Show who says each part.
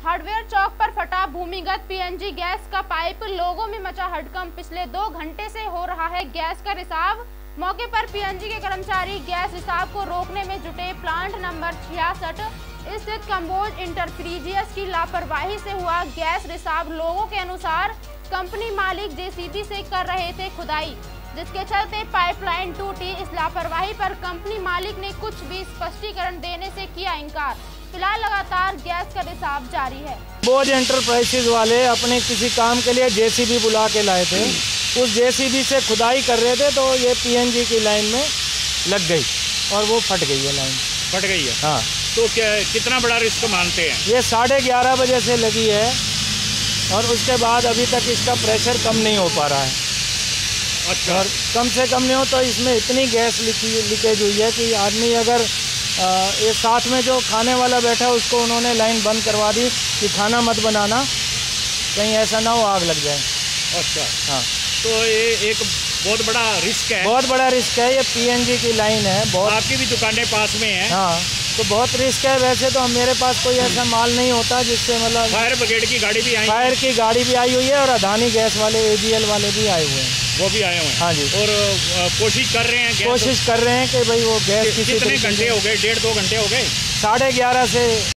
Speaker 1: Hardware चौक पर फटा भूमिगत पीएनजी गैस का पाइप, लोगों में मचा हड़कंप। पिछले 2 घंटे से हो रहा है गैस का रिसाव। मौके पर पीएनजी के कर्मचारी गैस रिसाव को रोकने में जुटे। प्लांट नंबर 66 स्थित कंबोज इंटरप्राइजेज की लापरवाही से हुआ गैस रिसाव। लोगों के अनुसार कंपनी मालिक जेसीबी से कर रहे थे खुदाई, जिसके चलते पाइपलाइन टूटी। इस लापरवाही पर कंपनी मालिक ने कुछ भी स्पष्टीकरण देने से किया इनकार। फिलहाल लगातार गैस का रिसाव जारी है।
Speaker 2: कंबोज इंटरप्राइजेज वाले अपने किसी काम के लिए जेसीबी बुला के लाए थे। उस जेसीबी से खुदाई कर रहे थे तो ये पीएनजी की लाइन में लग गई और वो फट गई है, लाइन
Speaker 3: फट गई है।
Speaker 2: हाँ,
Speaker 3: तो क्या कितना बड़ा रिस्क मानते हैं?
Speaker 2: ये 11:30 बजे से लगी है और उसके बाद अभी तक इसका प्रेशर कम नहीं हो पा रहा है।
Speaker 3: अच्छा।
Speaker 2: और कम से कम नहीं हो तो इसमें इतनी गैस लीकेज हुई है कि आदमी अगर ये साथ में जो खाने वाला बैठा है उसको उन्होंने लाइन बंद करवा दी कि खाना मत बनाना, कहीं ऐसा ना हो आग लग जाए।
Speaker 3: अच्छा।
Speaker 2: हाँ,
Speaker 3: तो ये एक बहुत बड़ा रिस्क है।
Speaker 2: बहुत बड़ा रिस्क है। ये पीएनजी की लाइन है। बहुत,
Speaker 3: आपकी भी दुकानें पास में हैं।
Speaker 2: हाँ, तो बहुत रिस्क है। वैसे तो मेरे पास कोई ऐसा माल नहीं होता जिससे मतलब
Speaker 3: फायर ब्रिगेड की गाड़ी भी आई,
Speaker 2: फायर की गाड़ी भी आई हुई है और अदानी गैस वाले AGL वाले भी आए हुए हैं।
Speaker 3: वो भी आए हुए हैं।
Speaker 2: हाँ जी।
Speaker 3: और कोशिश कर रहे हैं,
Speaker 2: कोशिश कर रहे हैं कि भाई वो गैस
Speaker 3: कितने घंटे हो गए? 1.5-2 घंटे हो गए।
Speaker 2: 11:30 से